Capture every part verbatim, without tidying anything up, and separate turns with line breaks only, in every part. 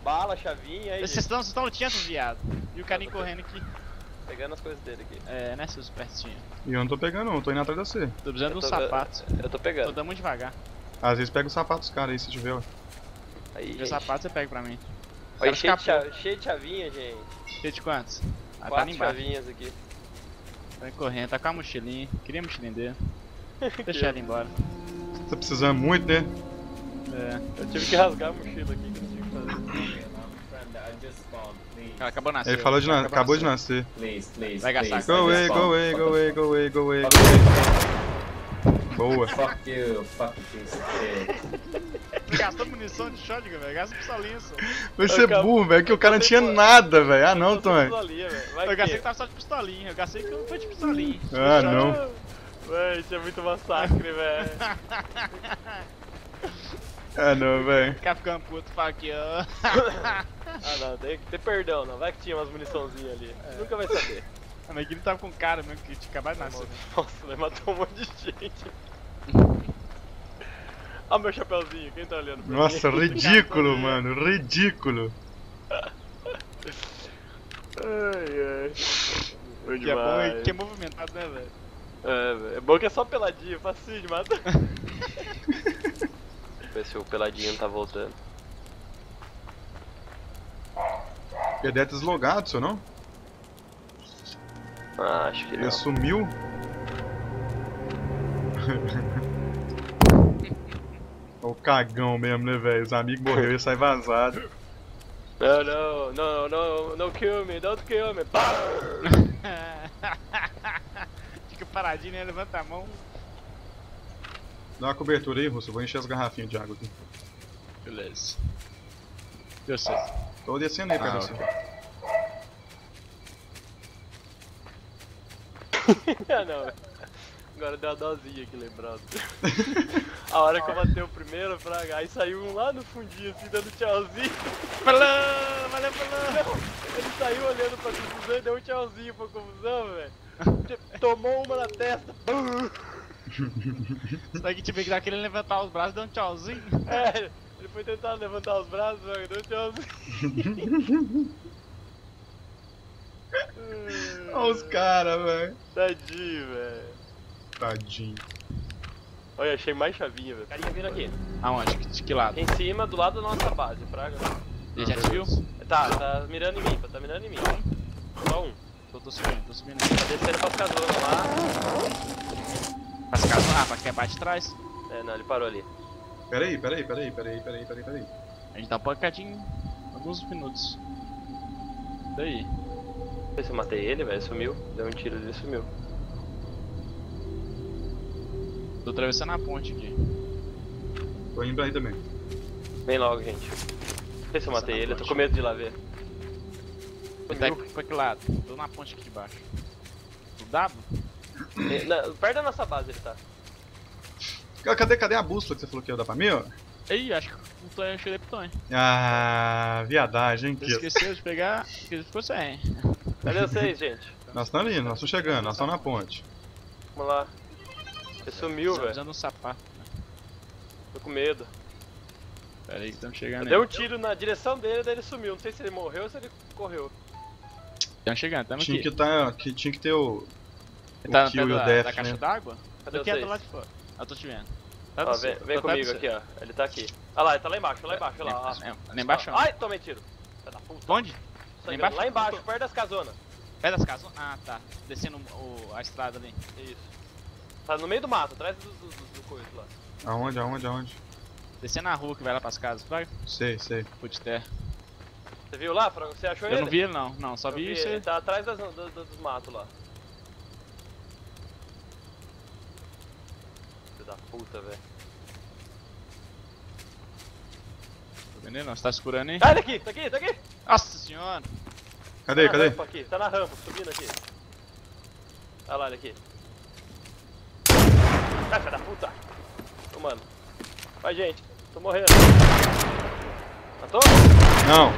bala, chavinha aí.
Vocês estão, vocês estão lutinhando, viado. E o carinha correndo aqui.
Pegando as coisas dele aqui.
É, né, seus pertinhos.
E eu não tô pegando não, eu tô indo atrás de você.
Tô precisando de uns
Eu tô-
sapatos.
Eu tô
Tô
pegando.
dando muito devagar.
Às vezes pega os sapatos dos caras aí, se tiver, ó.
Aí,
Meus
gente.
sapatos você pega pra mim.
Olha,
Cara,
cheio, de
escapou.
chave, cheio de chavinha, gente.
Cheio de quantos? Ah, tá
Quatro
ali embaixo.
chavinhas aqui.
Tá correndo, tá com a mochilinha. Queria a mochilinha dele. Deixa ela embora.
Você tá precisando muito, né?
É.
Eu tive que rasgar a mochila aqui que eu não tinha que fazer.
Ela acabou de nascer.
Ele falou de na... acabou de nascer.
Please, please,
Vai gastar
please.
Go
I
away,
just
go
spawned.
away,
What
go
the
away,
fuck?
go away, go away, go
Fuck
away. Boa.
Fuck you, fuck you, piece of shit.
Tu gastou munição de shotgun, velho. Gasta pistolinha só.
Vai ser
acabo-
burro, velho, que o cara não tinha nada, velho. Ah não,
Eu tô
Tony.
pistolinha, velho. Vai
Eu gastei
que-
que tava só de pistolinha. Eu gastei que não foi de pistolinha.
Ah não.
Véi, isso é muito massacre, velho.
Ah não, velho.
Ficar ficando puto, fuck you.
Ah não, tem que ter perdão, não. Vai que tinha umas muniçãozinhas ali. Nunca vai saber.
A Magui tava com cara mesmo que tinha acabado de nascer.
Nossa, vai matar um monte de gente. Olha o meu chapeuzinho, quem tá olhando pra
Nossa,
mim?
ridículo, mano, ridículo.
Ai, ai. Bom
Que é bom
demais.
e que é movimentado, né, velho?
É, velho. É bom que é só peladinho, facinho de matar. Ver se o peladinho não tá voltando.
Ele deve ter deslogado, seu não?
Ah, acho que
Ele
não.
sumiu. O cagão mesmo, né, velho? Os amigos morreram e sai vazado.
Não, não, não, não, não kill me, don't kill me. Pá!
Fica paradinho, né? Levanta a mão.
Dá uma cobertura aí, Russo. Eu vou encher as garrafinhas de água aqui.
Beleza. Deu certo.
Tô descendo aí perto
Ah,
de você.
Ah, não, velho. Agora deu uma dosinha aqui, lembrando. A hora que eu matei o primeiro, fraga, aí saiu um lá no fundinho, assim, dando tchauzinho.
Falou, valeu, falou.
Ele saiu olhando pra confusão e deu um tchauzinho pra confusão, velho. Tomou uma na testa.
Só que tive que dar aquele levantar os braços e dar um tchauzinho.
É, ele foi tentar levantar os braços, velho, deu um tchauzinho.
Olha os caras, velho.
Tadinho, velho.
Tadinho.
Olha, achei mais chavinha, velho. Carinha vindo aqui.
Aonde? De que lado?
Aqui em cima, do lado da nossa base, fraga.
Ele já te viu?
Tá, tá mirando em mim, tá mirando em mim. Só um.
Tô, tô subindo, tô subindo.
Tá descendo pras casonas lá.
As casas, ah, pra quebrar de trás.
É, não, ele parou ali.
Peraí, peraí, peraí, peraí, peraí, peraí, peraí.
A gente tá pancadinho alguns minutos. Daí.
Não sei se eu matei ele, velho, sumiu. Deu um tiro ali e sumiu.
Tô atravessando a ponte aqui.
Tô indo aí também.
Vem logo, gente. Não sei se eu matei ele, eu tô com medo de ir lá ver.
Ele tá aqui, pra que lado? Tô na ponte aqui de baixo. O W?
Eh, na- perto da nossa base ele tá.
Cadê, cadê a bússola que você falou que ia dar pra mim, ó?
Ih, acho que o Tonho, eu cheguei pro Tonho.
Ah, viadagem,
Você
que
esqueceu de pegar, que ele ficou sem.
Cadê vocês, gente?
Nós estamos ali, nós estamos chegando, nós estamos na ponte.
Vamos lá. Ele sumiu, velho.
Usando um sapato.
Tô com medo.
Pera aí que estamos chegando
Deu um
aí.
tiro na direção dele, daí ele sumiu. Não sei se ele morreu ou se ele correu.
Estamos chegando, estamos
Tinha
aqui.
que, tá, que tinha que ter o,
Ele tá
o
na
kill
perto
e o
da,
death,
da caixa
né?
d'água?
Cadê
Tô quieto
vocês?
lá de fora. Ah, tô te vendo. Tá
Ó,
do
vem,
seu.
vem
Tô perto
comigo
do
aqui,
seu.
ó. Ele tá aqui. Ah lá, ele tá lá embaixo, lá embaixo, olha lá. ó.
É, lá embaixo
Ó.
onde?
Ai, tomei tiro. Filha da puta.
Onde?
Sangrando.
embaixo?
Lá embaixo, perto das casonas.
Perto das casas? Ah, tá. Descendo o, a estrada ali.
Isso. Tá no meio do mato, atrás do, do, do, do coisa lá.
Aonde, aonde, aonde?
Descendo a rua que vai lá pras casas, vai?
Sei, sei.
Put terra.
Você viu lá, Frango? Você achou
Eu
ele?
não vi ele não, não, só
Eu
vi
vi,
isso
ele
aí.
tá atrás das, do, do, dos matos lá. Filho da puta, velho.
Tô vendo ele não, você tá escurando aí?
Ah, ele aqui, tá aqui, tá aqui!
Nossa senhora!
Cadê,
tá na
cadê?
rampa aqui, tá na rampa, subindo aqui. Olha lá ele aqui. Ai, filho da puta! Ô, mano. Vai, gente. Tô morrendo. Matou?
Não,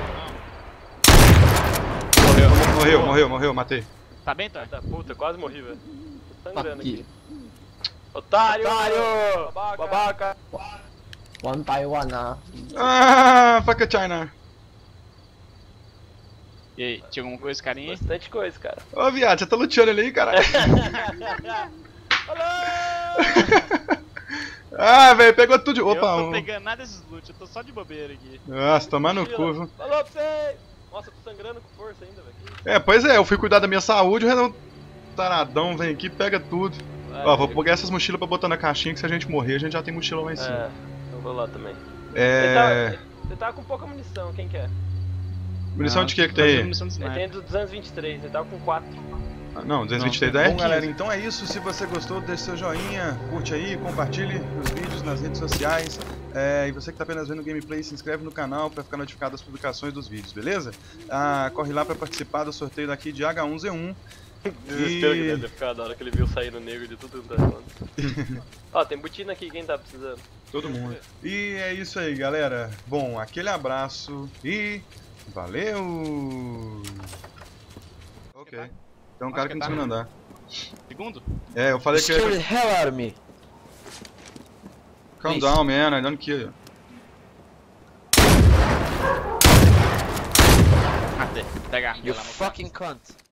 Morreu.
morreu, morreu, morreu, matei.
Tá bem, Tonho?
Da puta, quase morri, velho. Tô sangrando
Aqui.
aqui. Otário! Otário! Babaca! Babaca!
One by one, ah.
Ah, fuck a China.
E aí, tinha alguma coisa, carinha?
Bastante coisa, cara.
Ô, viado, você tá luteando ali, cara? Ah, velho, pegou tudo de...
Eu
Opa,
não tô
um...
pegando nada desses loot, eu tô só de bobeira aqui.
Nossa, tomar no cu, viu?
Falou pra você! Nossa, eu tô sangrando com força ainda, velho.
É, pois é, eu fui cuidar da minha saúde, o Renan taradão vem aqui, pega tudo.
Vai,
Ó, vou
pega.
pegar essas mochilas pra botar na caixinha, que se a gente morrer, a gente já tem mochila lá em cima.
É, eu vou lá também.
É...
Você tá, você tá com pouca munição, quem quer?
Munição de que que
tem
tem aí?
munição de
Ele
sniper.
tem do duzentos e vinte e três, ele tava com quatro.
Ah, não, duzentos e vinte e três é
Bom,
Bom, galera, então é isso. Se você gostou, deixe seu joinha, curte aí, compartilhe os vídeos nas redes sociais. É, e você que tá apenas vendo o gameplay, se inscreve no canal para ficar notificado das publicações dos vídeos, beleza? Ah, corre lá para participar do sorteio daqui de H um Z um.
Desespero que deve ter ficado na hora que ele viu saindo negro de tudo que tá falando. Ó, tem botina aqui, quem tá precisando?
Todo mundo. E é isso aí, galera. Bom, aquele abraço e valeu! Ok. Tem um cara aqui no segundo andar.
Segundo?
É, eu falei que...
Scared the hell out of me.
Calm down, man. I don't kill you.
Matei. Pega a arma
You
lá, meu
fucking cunt.